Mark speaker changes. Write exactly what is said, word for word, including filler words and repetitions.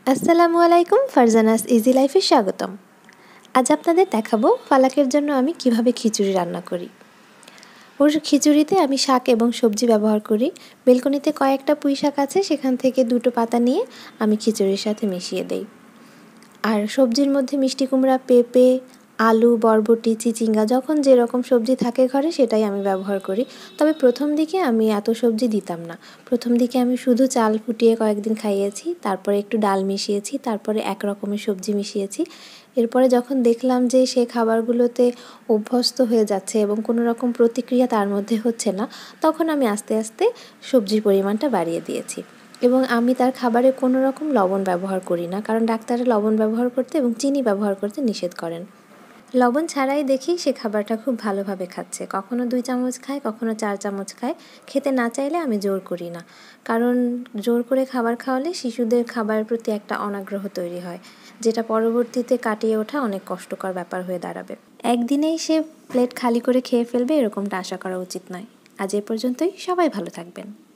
Speaker 1: আসসালামু আলাইকুম, ফারজানাস ইজি লাইফে স্বাগতম। আজ আপনাদের দেখাবো ফালাকের জন্য আমি কিভাবে খিচুড়ি রান্না করি। ওর খিচুড়িতে আমি শাক এবং সবজি ব্যবহার করি। বেলকনিতে কয়েকটা পুঁই শাক আছে, সেখান থেকে দুটো পাতা নিয়ে আমি খিচুড়ির সাথে মিশিয়ে দেই। আর সবজির মধ্যে মিষ্টি কুমড়া, পেঁপে, আলু, বরবটি, চিচিঙ্গা যখন যেরকম সবজি থাকে ঘরে সেটাই আমি ব্যবহার করি। তবে প্রথম দিকে আমি এত সবজি দিতাম না। প্রথম দিকে আমি শুধু চাল ফুটিয়ে কয়েকদিন খাইয়েছি, তারপরে একটু ডাল মিশিয়েছি, তারপরে এক রকমের সবজি মিশিয়েছি। এরপরে যখন দেখলাম যে সে খাবারগুলোতে অভ্যস্ত হয়ে যাচ্ছে এবং কোনো রকম প্রতিক্রিয়া তার মধ্যে হচ্ছে না, তখন আমি আস্তে আস্তে সবজির পরিমাণটা বাড়িয়ে দিয়েছি। এবং আমি তার খাবারে কোনো রকম লবণ ব্যবহার করি না, কারণ ডাক্তাররা লবণ ব্যবহার করতে এবং চিনি ব্যবহার করতে নিষেধ করেন। লবণ ছাড়াই দেখি সে খাবারটা খুব ভালোভাবে খাচ্ছে। কখনো দুই চামচ খায়, কখনো চার চামচ খায়। খেতে না চাইলে আমি জোর করি না, কারণ জোর করে খাবার খাওয়ালে শিশুদের খাবারের প্রতি একটা অনাগ্রহ তৈরি হয়, যেটা পরবর্তীতে কাটিয়ে ওঠা অনেক কষ্টকর ব্যাপার হয়ে দাঁড়াবে। একদিনেই সে প্লেট খালি করে খেয়ে ফেলবে এরকমটা আশা করা উচিত নয়। আজ এ পর্যন্তই, সবাই ভালো থাকবেন।